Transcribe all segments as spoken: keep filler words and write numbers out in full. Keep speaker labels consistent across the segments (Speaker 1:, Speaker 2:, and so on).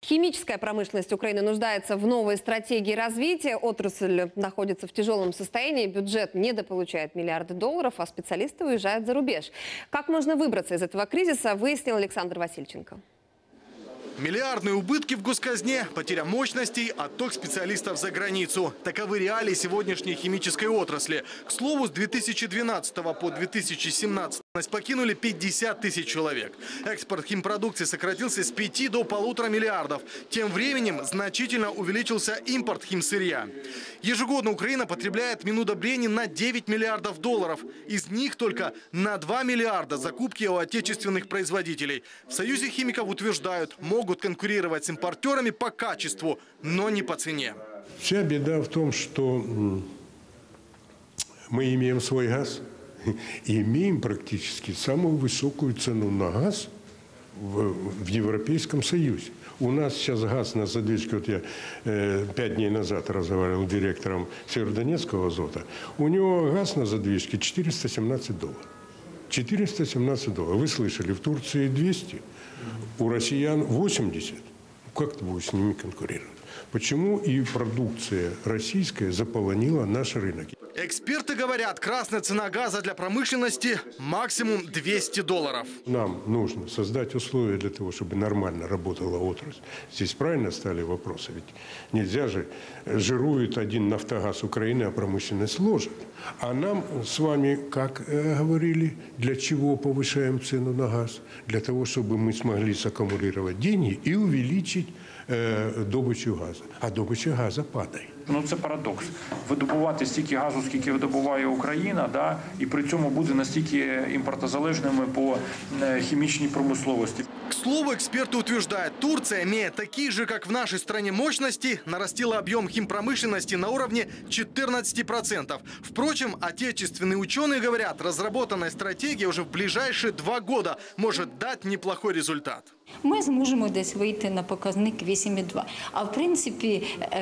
Speaker 1: Химическая промышленность Украины нуждается в новой стратегии развития. Отрасль находится в тяжелом состоянии, бюджет недополучает миллиарды долларов, а специалисты уезжают за рубеж. Как можно выбраться из этого кризиса, выяснил Александр Васильченко.
Speaker 2: Миллиардные убытки в госказне, потеря мощностей, отток специалистов за границу. Таковы реалии сегодняшней химической отрасли. К слову, с две тысячи двенадцатого по две тысячи семнадцатый покинули пятьдесят тысяч человек. Экспорт химпродукции сократился с пяти до полутора миллиардов. Тем временем значительно увеличился импорт химсырья. Ежегодно Украина потребляет минудобрений на девять миллиардов долларов. Из них только на два миллиарда закупки у отечественных производителей. В Союзе химиков утверждают, могут конкурировать с импортерами по качеству, но не по цене.
Speaker 3: Вся беда в том, что мы имеем свой газ и имеем практически самую высокую цену на газ в, в Европейском Союзе. У нас сейчас газ на задвижке, вот я э, пять дней назад разговаривал с директором Северодонецкого азота, у него газ на задвижке четыреста семнадцать долларов. четыреста семнадцать долларов. Вы слышали, в Турции двести, у россиян восемьдесят. Как ты будешь с ними конкурировать? Почему и продукция российская заполонила наш рынок?
Speaker 2: Эксперты говорят, красная цена газа для промышленности максимум двести долларов.
Speaker 3: Нам нужно создать условия для того, чтобы нормально работала отрасль. Здесь правильно стали вопросы? Ведь нельзя же, жирует один «Нафтогаз» Украины, а промышленность ложит. А нам с вами, как э, говорили, для чего повышаем цену на газ? Для того, чтобы мы смогли саккумулировать деньги и увеличить э, добычу газа. А добыча газа падает.
Speaker 4: Ну, це парадокс. Видобувати стільки газу, скільки видобуває Україна, да, і при цьому буде настільки імпортозалежними по хімічній промисловості.
Speaker 2: К слову, эксперты утверждают, Турция, имея такие же, как в нашей стране, мощности, нарастила объем химпромышленности на уровне четырнадцати процентов. Впрочем, отечественные ученые говорят, разработанная стратегия уже в ближайшие два года может дать неплохой результат.
Speaker 5: Ми зможемо десь вийти на показник вісім цілих два. А в принципі,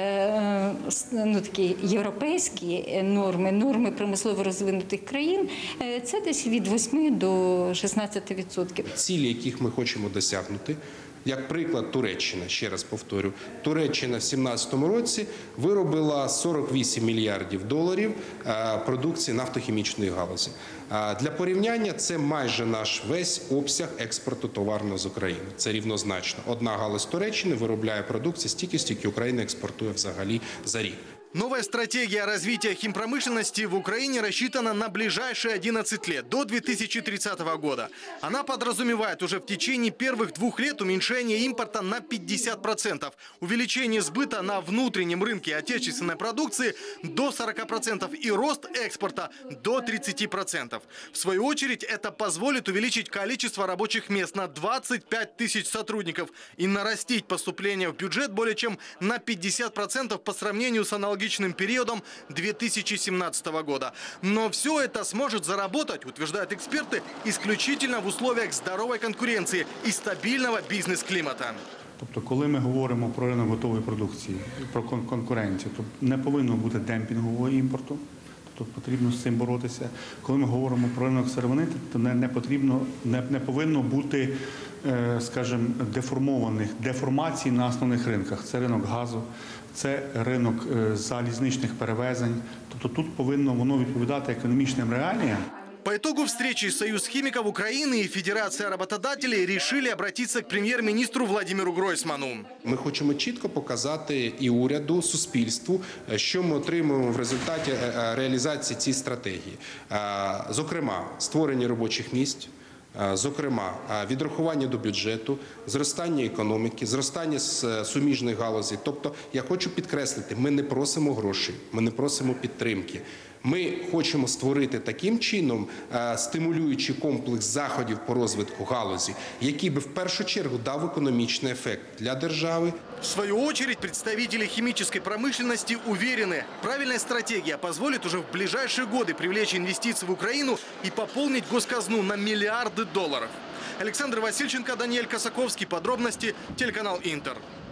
Speaker 5: ну, такі європейські норми, норми промислово розвинутих країн, це десь від восьми до шістнадцяти відсотків.
Speaker 6: Цілі, яких ми хочемо досягнути, як приклад Туреччина, ще раз повторю, Туреччина в сімнадцятому році виробила сорок вісім мільярдів доларів продукції нафтохімічної галузі. Для порівняння, це майже наш весь обсяг експорту товарного з України. Це рівнозначно. Одна галузь Туреччини виробляє продукції стільки, стільки Україна експортує взагалі за рік.
Speaker 2: Новая стратегия развития химпромышленности в Украине рассчитана на ближайшие одиннадцать лет, до две тысячи тридцатого года. Она подразумевает уже в течение первых двух лет уменьшение импорта на пятьдесят процентов, увеличение сбыта на внутреннем рынке отечественной продукции до сорока процентов и рост экспорта до тридцати процентов. В свою очередь, это позволит увеличить количество рабочих мест на двадцать пять тысяч сотрудников и нарастить поступление в бюджет более чем на пятьдесят процентов по сравнению с аналогичным периодом две тысячи семнадцатого года. Но все это сможет заработать, утверждают эксперты, исключительно в условиях здоровой конкуренции и стабильного бізнес-клімата.
Speaker 7: Тобто, коли ми говоримо про ринок готової продукції, про конкуренцію, то не повинно бути демпінгового імпорту, тобто потрібно з цим боротися. Коли ми говоримо про ринок сировини, то не, не, потрібно, не, не повинно бути, скажімо, деформованих, деформацій на основних ринках. Це ринок газу, це ринок залізничних перевезень. Тобто тут повинно воно відповідати економічним реаліям.
Speaker 2: По итогу встречи Союз химиков Украины и Федерация работодателей решили обратиться к прем'єр-міністру Владимиру Гройсману.
Speaker 6: Ми хочемо чітко показати і уряду, суспільству, що ми отримуємо в результаті реалізації цієї стратегії. Зокрема, створення робочих місць, зокрема, відрахування до бюджету, зростання економіки, зростання суміжних галузей. Тобто, я хочу підкреслити, ми не просимо грошей, ми не просимо підтримки. Ми хочемо створити таким чином стимулюючий комплекс заходів по розвитку галузі, який би в першу чергу дав економічний ефект для держави.
Speaker 2: В свою очередь, представители химической промышленности уверены, правильная стратегия позволит уже в ближайшие годы привлечь инвестиции в Украину и пополнить госказну на миллиарды долларов. Александр Васильченко, Даниэль Косаковский. Подробности телеканал Интер.